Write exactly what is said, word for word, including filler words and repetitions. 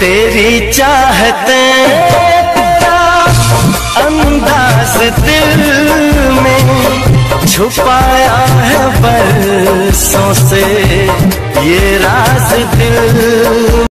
तेरी चाहते तेरा अंदाज दिल में छुपाया है बरसों से ये राज दिल